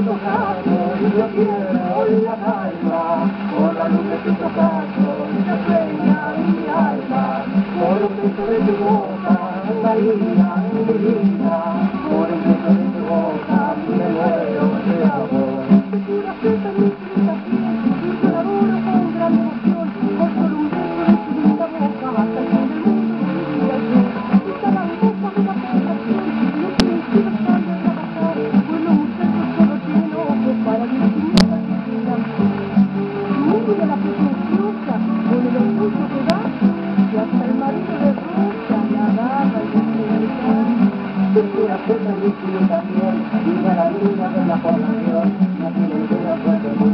tocado, y yo quiero la calma, por la luz de tu tocado, esa sueña en mi alma, por un beso de tu boca, María, mi vida, por un beso de tu boca, me muero de amor. Te cura frente a mi infinita piel, y yo la adoro con gran emoción, por solo un beso de tu linda boca, hasta el fin del mundo vivía yo. Y cada beso de la población, no se me quiero estar de trabajar, bueno muchachos solo tienen ojos para mi infinita felicidad. Mundo de la pretenciosa, con el orgullo que da, que hasta el marido de Rosa la agarra y desea. Te cura frente a mi infinita piel, y a la vida de la población, no tiene idea fuerte.